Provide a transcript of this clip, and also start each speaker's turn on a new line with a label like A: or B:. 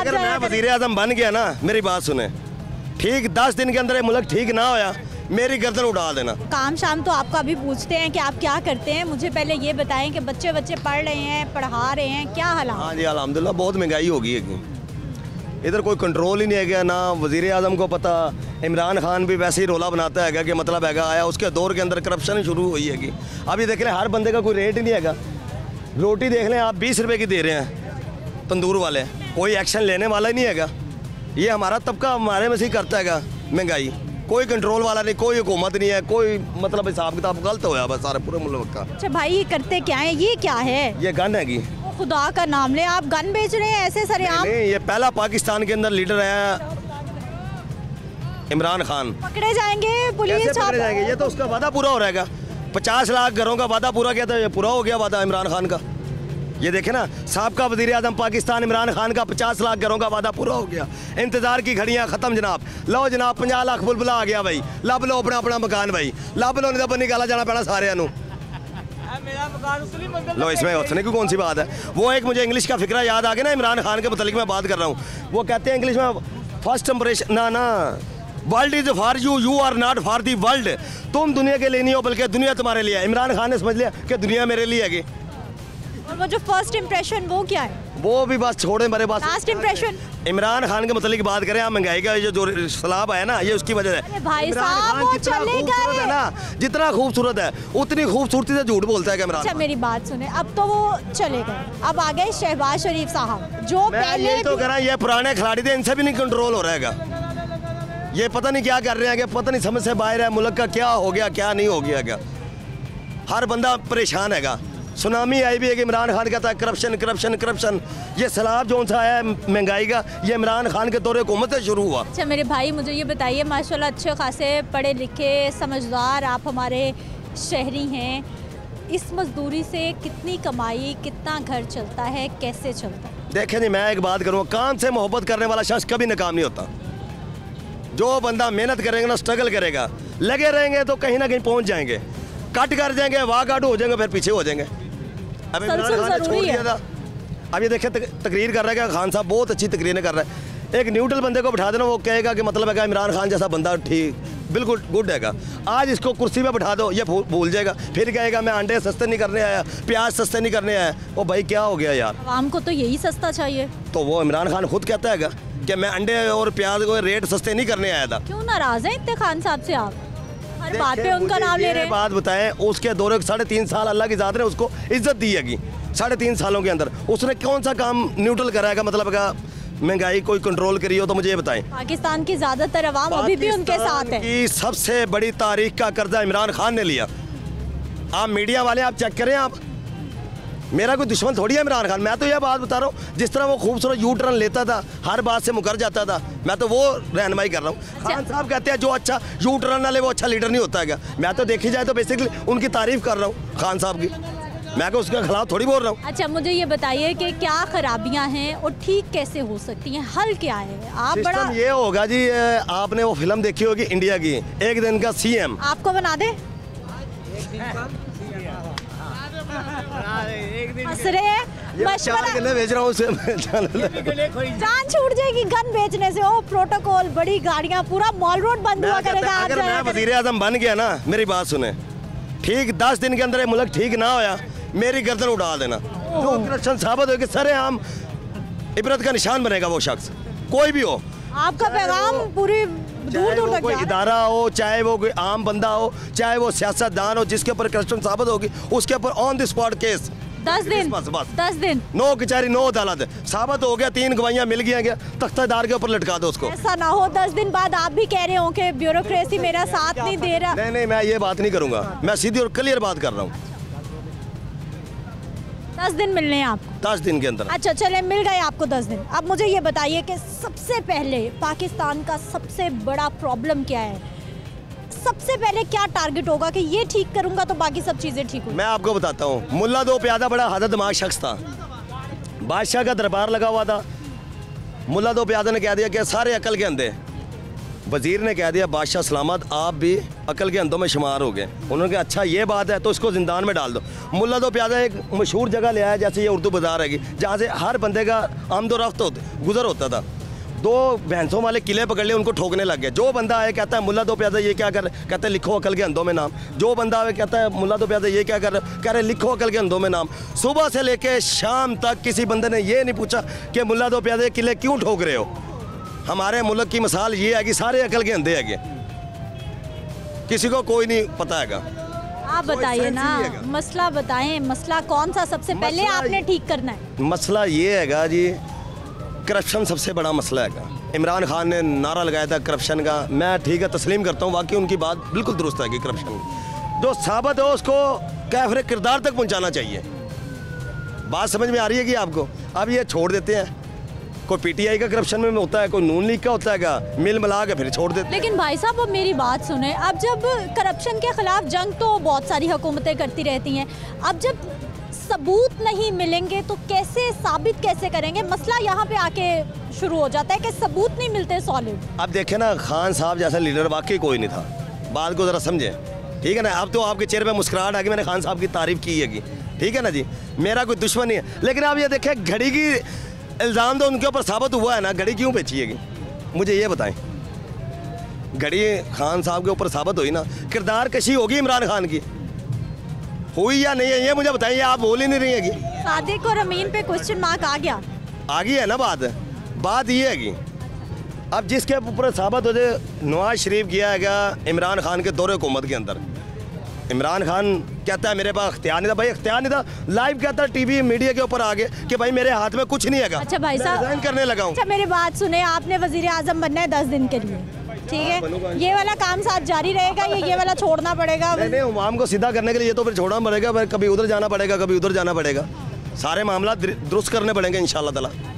A: अगर मैं वजीर आजम बन गया ना, मेरी बात सुने, ठीक 10 दिन के अंदर ये मुल्क ठीक ना होया, मेरी गर्दन उड़ा देना।
B: काम शाम तो आपका अभी पूछते हैं कि आप क्या करते हैं। मुझे पहले ये बताएं कि बच्चे पढ़ रहे हैं, पढ़ा रहे हैं, क्या हालात?
A: हाँ जी अल्हम्दुलिल्लाह, बहुत महंगाई होगी है, इधर कोई कंट्रोल ही नहीं है गया, ना वजीर आजम को पता। इमरान खान भी वैसे ही रोला बनाता है कि मतलब है आया उसके दौर के अंदर करप्शन ही शुरू हुई है। अभी देख लें हर बंदे का कोई रेट ही नहीं है। रोटी देख लें आप 20 रुपये की दे रहे हैं तंदूर वाले, कोई एक्शन लेने वाला ही नहीं है। ये हमारा तबका हमारे में से ही करता है महंगाई, कोई कंट्रोल वाला नहीं, कोई हुकूमत नहीं है, कोई मतलब हिसाब किताब गलत होया बस सारे पूरे मुल्क का।
B: अच्छा भाई, ये करते क्या है? ये क्या है?
A: ये गन है
B: खुदा का नाम ले, आप गन बेच रहे हैं ऐसे सरेआम?
A: नहीं, ये पहला पाकिस्तान के अंदर लीडर है इमरान खान।
B: पकड़े जाएंगे पुलिस?
A: कैसे पकड़े जाएंगे? ये तो उसका वादा पूरा हो रहेगा। 50 लाख घरों का वादा पूरा किया था, ये पूरा हो गया वादा इमरान खान का। ये देखे ना, साबका वजीर आजम पाकिस्तान इमरान खान का 50 लाख घरों का वादा पूरा हो गया। इंतजार की घड़ियां खत्म जनाब। लो जनाब 50 लाख बुलबुला आ गया भाई, लब लो अपना अपना मकान भाई, लब लो, नहीं तो निकाला जाना पैना सारे। लो इसमें हंसने की कौन सी बात है? वो एक मुझे इंग्लिश का फिक्रा याद आ गया ना, इमरान खान के मतलब मैं बात कर रहा हूँ। वो कहते हैं इंग्लिश में फर्स्ट इंप्रेशन ना world is for you, you are not for the world. तुम दुनिया के लिए नहीं हो बल्कि दुनिया तुम्हारे लिए है। इमरान खान ने समझ लिया कि दुनिया मेरे लिए है।
B: और वो जो फर्स्ट इंप्रेशन वो क्या है?
A: वो भी बस छोड़े मेरे पास।
B: लास्ट इंप्रेशन
A: इमरान खान के मतलब की बात करें, आप महंगाई का जो सलाब है ना, ये उसकी वजह है।
B: भाई साहब वो चले गए
A: ना, जितना खूबसूरत है उतनी खूबसूरती से झूठ बोलता है इमरान।
B: अच्छा मेरी बात सुने, अब तो वो चले गए, अब आ गए शहबाज शरीफ साहब जो पहले
A: तो कह रहा ये पुराने खिलाड़ी थे, इनसे भी नहीं कंट्रोल हो रहेगा। ये पता नहीं क्या कर रहे हैं, पता नहीं समझ से बाहर है। मुल्क का क्या हो गया क्या नहीं हो गया, हर बंदा परेशान है। सुनामी आई भी है कि इमरान खान कहता है करप्शन करप्शन करप्शन। ये सैलाब जो सा है महंगाई का, ये इमरान खान के दौरे हुकूमत से शुरू हुआ।
B: अच्छा मेरे भाई, मुझे ये बताइए, माशाल्लाह अच्छे खासे पढ़े लिखे समझदार आप हमारे शहरी हैं, इस मजदूरी से कितनी कमाई, कितना घर चलता है, कैसे चलता है?
A: देखें जी, मैं एक बात करूँ, काम से मोहब्बत करने वाला शख्स कभी नाकाम नहीं होता। जो बंदा मेहनत करेगा ना, स्ट्रगल करेगा, लगे रहेंगे तो कहीं ना कहीं पहुँच जाएंगे। कट कर जाएंगे, वाक आउट हो जाएंगे, फिर पीछे हो जाएंगे। अब इमरान खान ने छोड़ दिया था। अब ये देखिए तकरीर कर रहा है कि खान साहब बहुत अच्छी तकरीरें कर रहा है। एक न्यूट्रल बंदे को बिठा देना, वो कहेगा कि मतलब है इमरान खान जैसा बंदा ठीक बिल्कुल गुड हैगा। आज इसको कुर्सी पे बिठा दो, ये भूल जाएगा, फिर कहेगा मैं अंडे सस्ते नहीं करने आया, प्याज सस्ते नहीं करने आया। ओ भाई क्या हो गया यार,
B: आवाम को तो यही सस्ता चाहिए।
A: तो वो इमरान खान खुद कहता है कि मैं अंडे और प्याज को रेट सस्ते नहीं करने आया था।
B: क्यों नाराज हैं इतने खान साहब से आप? हर बात पे उनका नाम ले रहे हैं।
A: बात बताएं, उसके दौरे 3.5 साल अल्लाह की ज़ात ने उसको इज्जत दी है। 3.5 सालों के अंदर उसने कौन सा काम न्यूट्रल कराएगा, मतलब का महंगाई कोई कंट्रोल करी हो तो मुझे ये बताएं।
B: पाकिस्तान की ज़्यादातर अवाम अभी भी उनके साथ है।
A: की सबसे बड़ी तारीख का कर्जा इमरान खान ने लिया। आप मीडिया वाले आप चेक करें, आप मेरा कोई दुश्मन थोड़ी है इमरान खान। मैं तो यह बात बता रहा हूँ, जिस तरह वो खूबसूरत यू टर्न लेता था, हर बात से मुकर जाता था, मैं तो वो रहनुमाई कर रहा हूँ। खान साहब कहते हैं जो अच्छा यू टर्न ना ले वो अच्छा लीडर नहीं होता है। मैं तो देखी जाए तो बेसिकली उनकी तारीफ कर रहा हूँ खान साहब की, मैं को उसके खिलाफ थोड़ी बोल रहा हूँ।
B: अच्छा मुझे ये बताइए कि क्या खराबियाँ हैं और ठीक कैसे हो सकती हैं, हल क्या है? आप बड़ा
A: ये होगा जी, आपने वो फिल्म देखी होगी इंडिया की, एक दिन का सीएम।
B: आपको बना दे? हंस रहे हैं,
A: बेच रहा हूँ उसे
B: जान छूट जाएगी गन बेचने से। ओ प्रोटोकॉल, बड़ी गाड़ियाँ, पूरा मॉल रोड बंद हुआ करेगा।
A: अगर मैं वजीर आजम बन गया ना, मेरी बात सुने, ठीक 10 दिन के अंदर ये मुल्क ठीक ना होया, मेरी गर्दन उड़ा देना। जो करप्शन साबित हो कि सरेआम इबरत का निशान बनेगा वो शख्स, कोई भी हो।
B: आपका पैगाम पूरी दूर दूर तक,
A: कोई इदारा हो, चाहे वो कोई आम बंदा हो, चाहे वो सियासतदान हो, जिसके ऊपर करप्शन साबित होगी उसके ऊपर ऑन द स्पॉट केस।
B: 10 दिन
A: बस
B: 10 दिन,
A: 9 कचहरी 9 अदालत साबित हो गया, 3 गवाहियां मिल गया, तख्तादार के ऊपर लटका दो उसको।
B: ऐसा ना हो 10 दिन बाद आप भी कह रहे हो कि ब्यूरोक्रेसी मेरा साथ नहीं दे रहा।
A: नहीं, मैं ये बात नहीं करूंगा, मैं सीधी और क्लियर बात कर रहा हूँ।
B: 10 दिन मिलने हैं आपको?
A: 10 दिन के अंदर।
B: अच्छा चले, मिल गए आपको 10 दिन। अब मुझे ये बताइए कि सबसे पहले पाकिस्तान का सबसे बड़ा प्रॉब्लम क्या है? सबसे पहले क्या टारगेट होगा कि ये ठीक करूंगा तो बाकी सब चीजें ठीक होंगी?
A: मैं आपको बताता हूँ, मुल्ला दो प्यादा बड़ा हद दिमाग शख्स था, बादशाह का दरबार लगा हुआ था। मुल्ला दो प्यादा ने कह दिया कि सारे अकल के अंधे, वज़ीर ने कह दिया बादशाह सलामत आप भी अकल के अंधों में शुमार हो गए। उन्होंने कहा अच्छा ये बात है तो इसको ज़िंदान में डाल दो। मुल्ला दो प्यादा एक मशहूर जगह ले आया, जैसे ये उर्दू बाज़ार है जहाँ से हर बंदे का आमदोरफ्त गुज़र होता था। दो भैंसों वाले किले पकड़ लिए, उनको ठोकने लग गए। जो बंदा आए कहता है मुल्ला दो प्यादा ये क्या कर, कहते हैं लिखो अकल के अंधों में नाम। जो बंदा आए कहता है मुल्ला दो प्यादा ये क्या कर, कह रहे लिखो अकल के अंधों में नाम। सुबह से लेके शाम तक किसी बंदे ने ये नहीं पूछा कि मुल्ला दो प्यादा किले क्यों ठोक रहे हो। हमारे मुल्क की मिसाल ये है कि सारे अकल के अंधे है, किसी को कोई नहीं पता हैगा।
B: आप बताइए ना, मसला बताएं, मसला कौन सा सबसे पहले आपने ठीक करना है?
A: मसला ये हैगा जी, करप्शन सबसे बड़ा मसला हैगा। इमरान खान ने नारा लगाया था करप्शन का, मैं ठीक है तस्लीम करता हूँ, वाकई उनकी बात बिल्कुल दुरुस्त है कि करप्शन जो साबित है उसको कैफरे किरदार तक पहुँचाना चाहिए। बात समझ में आ रही है कि आपको? अब ये छोड़ देते हैं, कोई पीटीआई का करप्शन में होता है, कोई नून लीग का होता है, मिल मिला के फिर छोड़ देते हैं।
B: लेकिन भाई साहब अब मेरी बात सुने, अब जब करप्शन के खिलाफ जंग तो बहुत सारी हुकूमतें करती रहती हैं, अब जब सबूत नहीं मिलेंगे तो कैसे साबित कैसे करेंगे? मसला यहाँ पे आके शुरू हो जाता है कि सबूत नहीं मिलते सॉलिड।
A: अब देखे ना, खान साहब जैसा लीडर वाकई कोई नहीं था, बात को ज़रा समझे, ठीक है ना। अब तो आपके चेहरे पे मुस्कुराहट आ गई, मैंने खान साहब की तारीफ़ की है कि ठीक है ना जी, मेरा कोई दुश्मन नहीं है। लेकिन आप ये देखें, घड़ी की इल्ज़ाम तो उनके ऊपर साबित हुआ है ना, घड़ी क्यों बेचिएगी? मुझे ये बताएं, घड़ी खान साहब के ऊपर साबित हुई ना, किरदार कशी होगी इमरान खान की, हुई या नहीं है ये मुझे बताइए। आप बोल ही नहीं रही है कि
B: सादिक और अमीन पे क्वेश्चन मार्क आ गया,
A: आ गई है ना बात ये है कि अब जिसके ऊपर साबित हो जाए, नवाज शरीफ किया है इमरान खान के दौरे हुकूमत के अंदर। इमरान खान कहता है मेरे पास इख्तियार नहीं था, भाई इख्तियार नहीं था, लाइव कहता है टीवी मीडिया के ऊपर आगे कि भाई मेरे हाथ में कुछ नहीं है।
B: अच्छा भाई साहब
A: करने लगा हूँ।
B: अच्छा मेरी बात सुने, आपने वजीर आजम बनना है 10 दिन के लिए, ठीक है, ये वाला काम साथ जारी रहेगा, ये वाला छोड़ना पड़ेगा?
A: नहीं, आवाम को सीधा करने के लिए ये तो फिर छोड़ना पड़ेगा, कभी उधर जाना पड़ेगा, कभी उधर जाना पड़ेगा, सारे मामला दुरुस्त करने पड़ेंगे इंशाल्लाह ताला।